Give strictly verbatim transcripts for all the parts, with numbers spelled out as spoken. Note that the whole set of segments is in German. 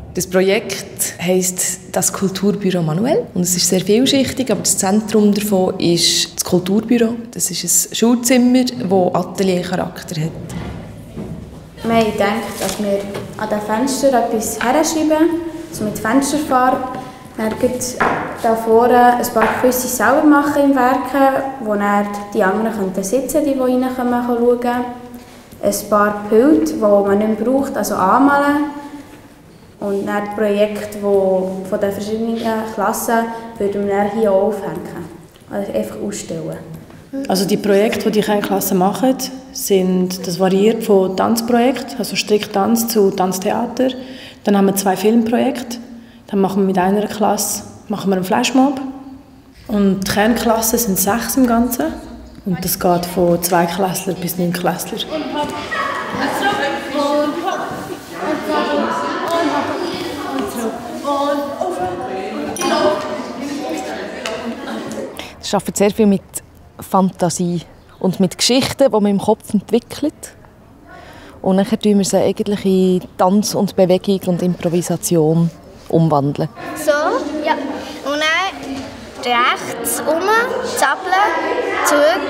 Das Projekt heisst das Kulturbüro Manuel und es ist sehr vielschichtig, aber das Zentrum davon ist das Kulturbüro. Das ist ein Schulzimmer, das Ateliercharakter hat. Wir haben gedacht, dass wir an den Fenstern etwas herschreiben, also mit Fensterfarbe. Dann gibt da vorne ein paar Küsse selber machen im Werken, wo dann die anderen können sitzen, die, die reinkommen, schauen können. Ein paar Bilder, die man nicht mehr braucht, also anmalen. Und dann die Projekte die von den verschiedenen Klassen würden wir dann hier auch aufhängen. Also einfach ausstellen. Also die Projekte, die die Klassen machen, sind, das variiert von Tanzprojekten, also Stricktanz zu Tanztheater. Dann haben wir zwei Filmprojekte. Dann machen wir mit einer Klasse machen wir einen Flashmob. Und die Kernklassen sind sechs im Ganzen. Und das geht von zwei Klässler bis neun Klässler. Es arbeitet sehr viel mit Fantasie und mit Geschichten, die man im Kopf entwickelt. Und dann tun wir sie eigentlich in Tanz und Bewegung und Improvisation umwandeln. So, ja. Und dann rechts um, zappeln, zurück.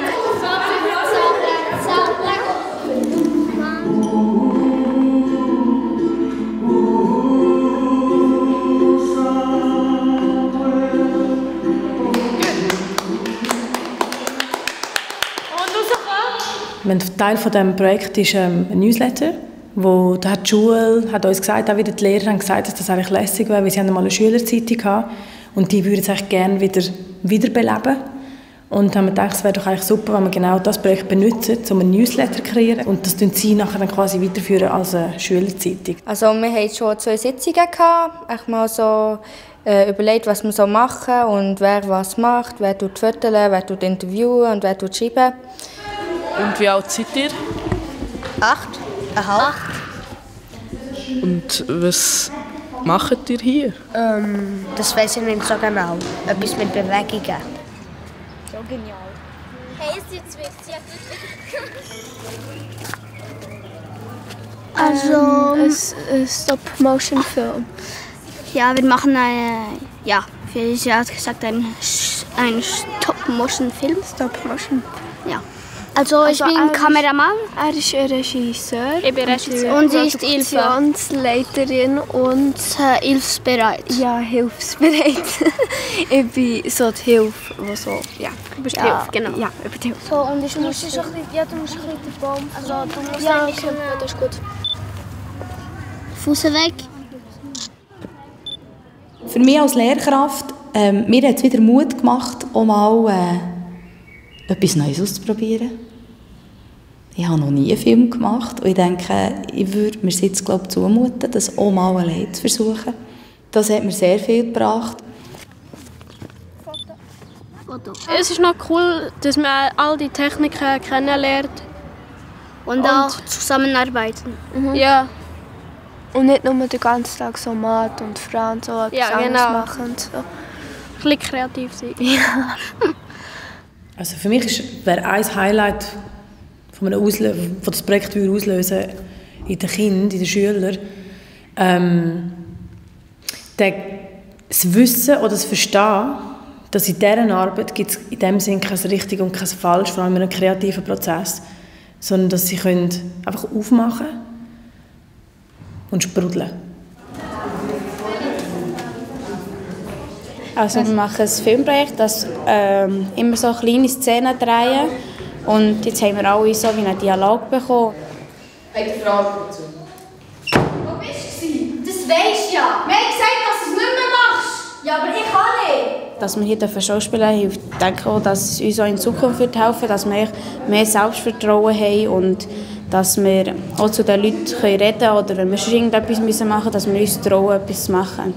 Ein Teil von diesem Projekt ist ähm, ein Newsletter, wo da hat die Schule hat uns gesagt, auch wieder die Lehrer haben gesagt, dass das eigentlich lässig wäre, weil sie haben mal eine Schülerzeitung hatten und die würden es eigentlich gerne wieder wiederbeleben. Und haben wir gedacht, es wäre doch eigentlich super, wenn wir genau das Projekt benutzen, um einen Newsletter zu kreieren und das tun sie nachher dann quasi weiterführen als eine Schülerzeitung. Also wir hatten schon zwei Sitzungen gehabt, echt mal so äh, überlegt, was wir so machen und wer was macht, wer tut fotografieren, wer tut interviewen und wer tut schreiben. Und wie alt seid ihr? Acht. Aha. Und was macht ihr hier? Ähm, das weiß ich nicht so genau. Etwas mit Bewegungen. So genial. Hey, ist jetzt wichtig. Also ähm, ein Stop-Motion-Film. Ja, wir machen eine, ja, wie sie hat gesagt, ein, ein Stop-Motion-Film. Stop-Motion. Ja. Also, also ich bin er Kameramann. Er ist ein Regisseur. Ich bin Regisseur. Und sie ist Ilfsleiterin und äh, hilfsbereit. Ja, hilfsbereit. Ich bin so die Hilfe, die so, ja. Über die ja, Hilfe, genau. Ja, über die Hilfe. So, und ich muss schon ein bisschen, ja, du musst ein bisschen den Baum, also du musst ja, okay. Ja, das ist gut. Fuß weg. Für mich als Lehrkraft, ähm, mir hat es wieder Mut gemacht, um mal äh, etwas Neues auszuprobieren. Ich habe noch nie einen Film gemacht und ich denke, ich würde mir jetzt glaube ich, zumuten, das auch mal allein zu versuchen. Das hat mir sehr viel gebracht. Es ist noch cool, dass man all die Techniken kennenlernt. Und, und auch zusammenarbeiten. Mhm. Ja. Und nicht nur den ganzen Tag so Mathe und Franz so etwas ja, genau. machen. Und so. Ein bisschen kreativ sein. Ja. Also für mich wäre ein Highlight von einem Auslö- von das Projekt auslösen in den Kindern, in den Schülern, ähm, das Wissen oder das Verstehen, dass in dieser Arbeit gibt es in dem Sinne kein richtig und kein falsch, vor allem in einem kreativen Prozess, sondern dass sie können einfach aufmachen und sprudeln. Also wir machen ein Filmprojekt, das ähm, immer so kleine Szenen drehen. Und jetzt haben wir alle so wie einen Dialog bekommen. Eine Frage dazu. Wo bist du? Das weisst ja. Wir haben gesagt, dass du es nicht mehr machst. Ja, aber ich kann nicht. Dass wir hier Schauspielen hilft, ich denke auch, dass es uns auch in Zukunft wird helfen, dass wir mehr Selbstvertrauen haben und dass wir auch zu den Leuten reden können oder wenn wir schon irgendetwas machen müssen, dass wir uns trauen, etwas zu machen.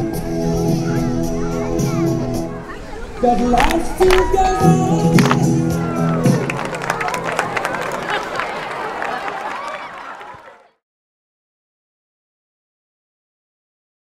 That lasts together.